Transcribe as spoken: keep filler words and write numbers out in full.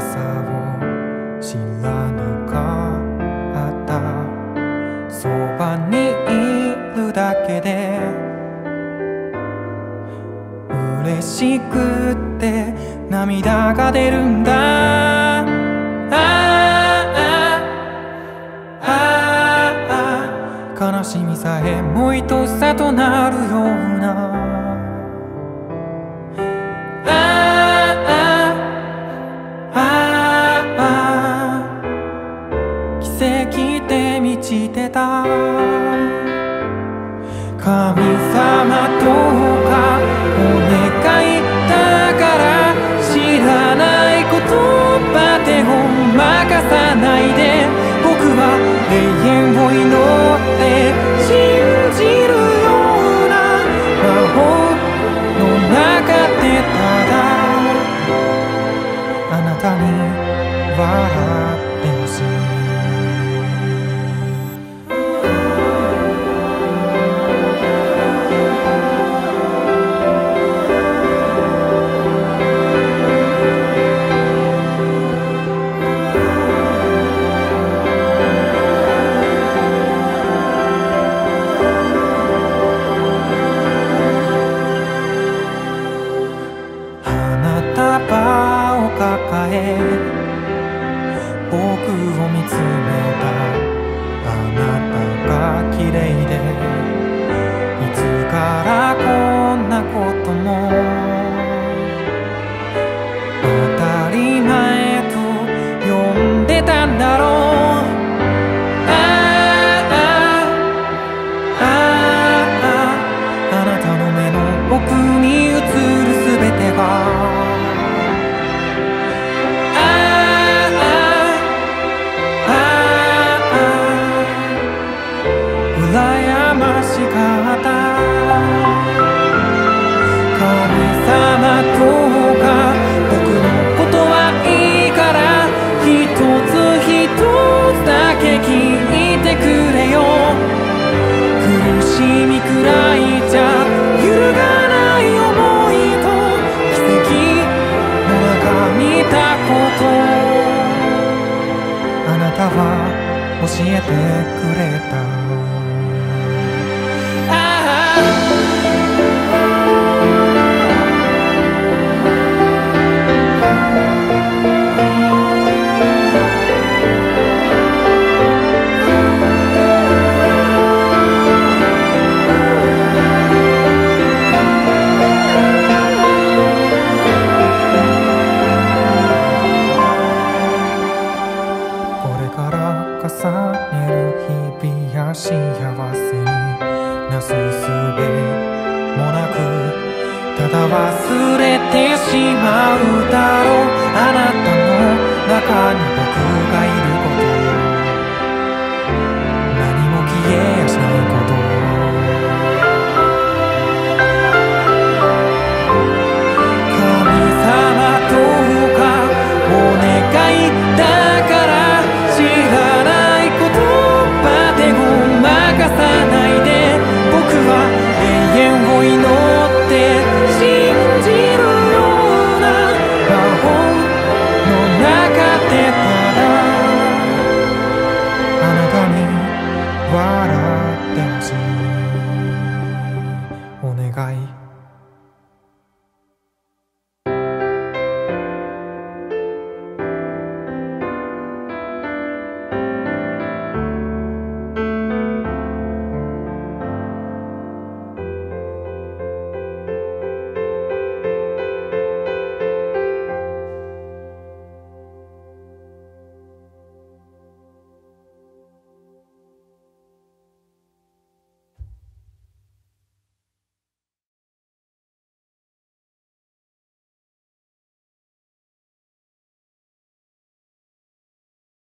さを知らなかった。そばにいるだけで嬉しくって涙が出るんだ。ああああ悲しみさえも愛しさとなるような。奇跡で満ちてた。神様どうかお願いだから知らない言葉でも任さないで。僕は永遠を祈って信じるような魔法の中でただあなたに笑ってほしい。抱え僕を見つめた。あなたが綺麗でいつからこんなことも当たり前と呼んでたんだろう。あああああなたの目の奥に映るすべてが羨ましかった。神様どうか僕のことはいいから一つ一つだけ聞いてくれよ。苦しみくらいじゃ揺るがない想いと奇跡の中見たことあなたは教えてくれた。重ねる日々や幸せになすすべもなくただ忘れてしまうだろう。あなたの中に僕がいること何も消えやしないこと神様どうかお願いだから知らない言葉でも任さないで。僕は